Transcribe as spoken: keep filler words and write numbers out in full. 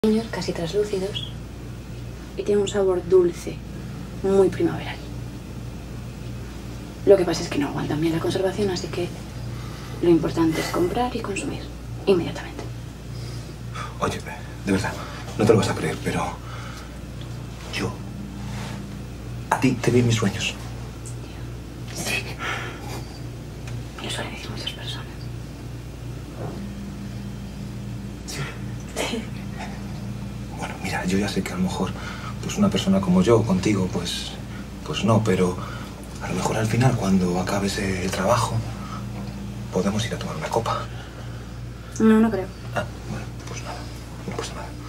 Casi translúcidos y tiene un sabor dulce, muy primaveral. Lo que pasa es que no aguantan bien la conservación, así que lo importante es comprar y consumir inmediatamente. Oye, de verdad, no te lo vas a creer, pero yo a ti te vi en mis sueños. Sí. Me lo suelen decir muchas personas. Sí. Sí. Bueno, mira, yo ya sé que a lo mejor pues una persona como yo, contigo, pues, pues no, pero a lo mejor al final, cuando acabes el trabajo, podemos ir a tomar una copa. No, no creo. Ah, bueno, pues nada, no pasa nada.